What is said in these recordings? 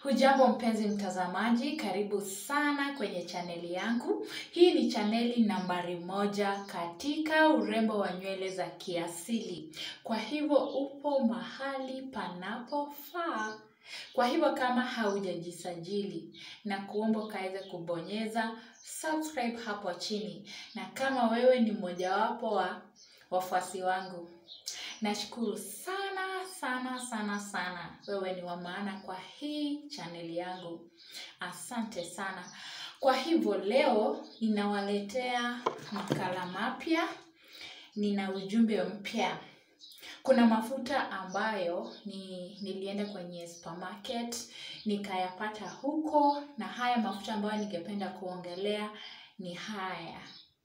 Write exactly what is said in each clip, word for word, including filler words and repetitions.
Hujambo mpenzi mtazamaji, karibu sana kwenye chaneli yangu. Hii ni chaneli nambari moja katika urembo wa nywele za kiasili. Kwa hivyo upo mahali panapofaa. Kwa hivyo kama haujajisajili na kuomba ukaweze kubonyeza subscribe hapo chini. Na kama wewe ni mojawapo wa wafuasi wangu, nashukuru sana sana sana sana. Wewe ni wa maana kwa hii chaneli yangu. Asante sana. Kwa hivyo leo ninawaletea makala mapya. Nina ujumbe mpya. Kuna mafuta ambayo ni nilienda kwenye supermarket nikayapata huko, na haya mafuta ambayo ningependa kuongelea ni haya.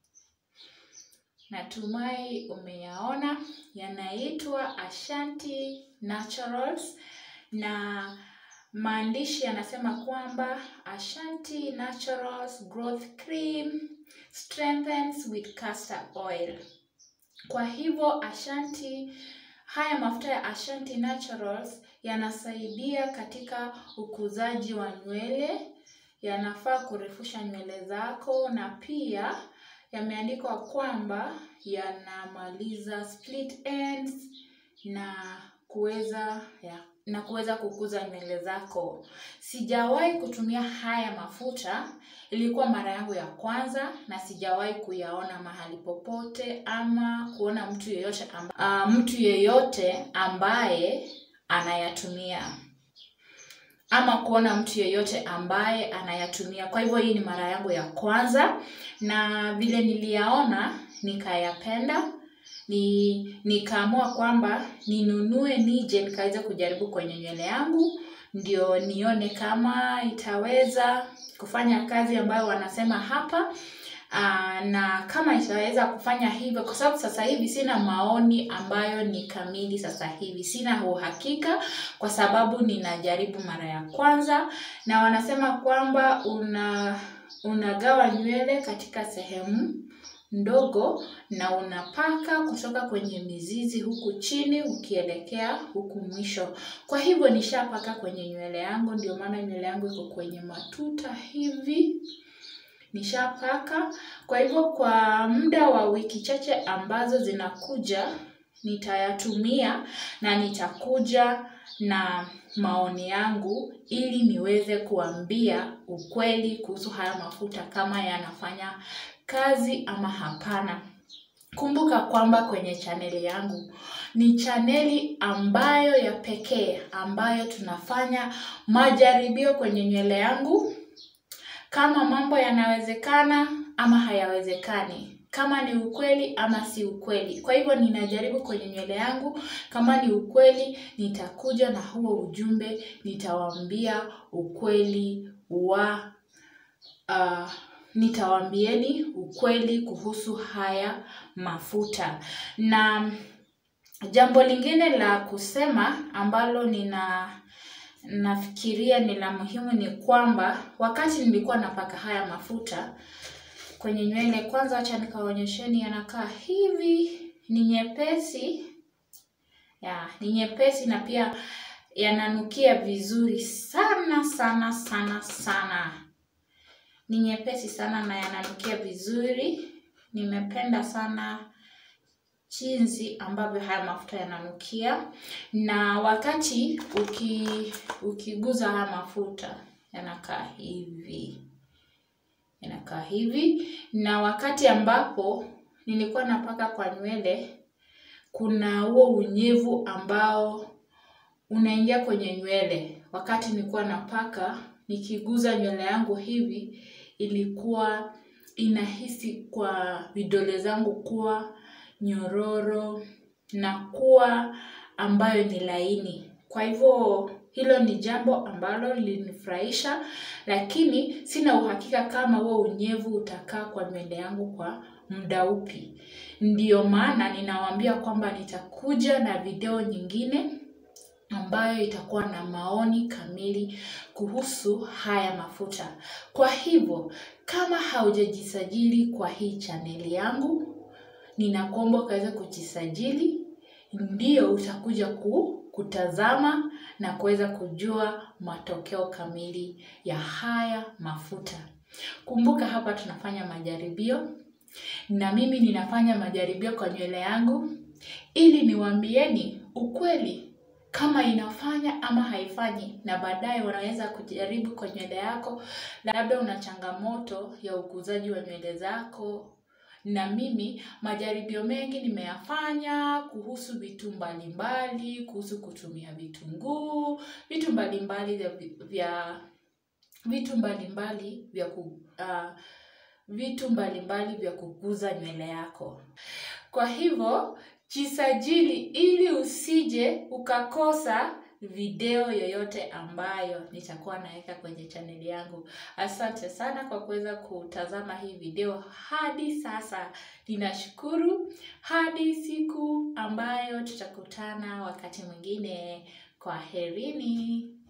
Natumai umeyaona. Yanaitwa Ashanti Naturals, na maandishi yanasema kwamba Ashanti Naturals Growth Cream strengthens with castor oil. Kwa hivyo Ashanti, haya mafuta ya Ashanti Naturals yanasaidia katika ukuzaji wa nywele, yanafaa kurefusha nywele zako, na pia yameandikwa kwamba yanamaliza split ends na kuweza ya, na kuweza kukuza nywele zako. Sijawahi kutumia haya mafuta, ilikuwa mara yangu ya kwanza, na sijawahi kuyaona mahali popote ama kuona mtu yeyote amba, uh, mtu yeyote ambaye anayatumia ama kuona mtu yeyote ambaye anayatumia. Kwa hivyo hii ni mara yangu ya kwanza, na vile niliyaona nikayapenda, ni nikaamua kwamba ninunue nije nikaweze kujaribu kwenye nywele yangu, ndio nione kama itaweza kufanya kazi ambayo wanasema hapa. Aa, na kama itaweza kufanya hivyo, kwa sababu sasa hivi sina maoni ambayo ni kamili. Sasa hivi sina uhakika kwa sababu ninajaribu mara ya kwanza, na wanasema kwamba una unagawa nywele katika sehemu ndogo na unapaka kutoka kwenye mizizi huku chini ukielekea huku mwisho. Kwa hivyo nishapaka kwenye nywele yangu, ndio maana nywele yangu iko kwenye matuta hivi. Nishapaka. Kwa hivyo kwa muda wa wiki chache ambazo zinakuja nitayatumia, na nitakuja na maoni yangu ili niweze kuambia ukweli kuhusu haya mafuta, kama yanafanya kazi ama hapana. Kumbuka kwamba kwenye chaneli yangu ni chaneli ambayo ya pekee ambayo tunafanya majaribio kwenye nywele yangu, kama mambo yanawezekana ama hayawezekani, kama ni ukweli ama si ukweli. Kwa hivyo ninajaribu kwenye nywele yangu, kama ni ukweli nitakuja na huo ujumbe, nitawaambia ukweli wa uh, nitawaambieni ukweli kuhusu haya mafuta. Na jambo lingine la kusema ambalo nina nafikiria ni la muhimu ni kwamba wakati nilikuwa napaka haya mafuta kwenye nywele, kwanza acha nikaonyesheni, yanakaa hivi, ni nyepesi ya ni nyepesi na pia yananukia vizuri sana sana sana sana. Ni nyepesi sana na yananukia vizuri. Nimependa sana jinsi ambavyo haya mafuta yananukia, na wakati uki ukiguza haya mafuta yanakaa hivi. Yanakaa hivi, na wakati ambapo nilikuwa napaka kwa nywele, kuna huo unyevu ambao unaingia kwenye nywele. Wakati nilikuwa napaka, nikiguza nywele yangu hivi, ilikuwa inahisi kwa vidole zangu kuwa nyororo na kuwa ambayo ni laini. Kwa hivyo hilo ni jambo ambalo lilinifurahisha, lakini sina uhakika kama huo unyevu utakaa kwa nywele yangu kwa muda upi. Ndiyo maana ninawaambia kwamba nitakuja na video nyingine ambayo itakuwa na maoni kamili kuhusu haya mafuta. Kwa hivyo kama haujajisajili kwa hii chaneli yangu, ninakuomba ukaweze kujisajili, ndio utakuja ku kutazama na kuweza kujua matokeo kamili ya haya mafuta. Kumbuka hapa tunafanya majaribio, na mimi ninafanya majaribio kwa nywele yangu ili niwaambieni ukweli kama inafanya ama haifanyi, na baadaye unaweza kujaribu kwa nywele yako. Labda una changamoto ya ukuzaji wa nywele zako, na mimi majaribio mengi nimeyafanya kuhusu vitu mbalimbali, kuhusu kutumia vitunguu, vitu mbalimbali vya vya vitu mbalimbali vya ku, uh, vitu mbalimbali vya kukuza nywele yako. Kwa hivyo jisajili ili usije ukakosa video yoyote ambayo nitakuwa naweka kwenye chaneli yangu. Asante sana kwa kuweza kutazama hii video hadi sasa. Ninashukuru. Hadi siku ambayo tutakutana wakati mwingine. Kwaherini.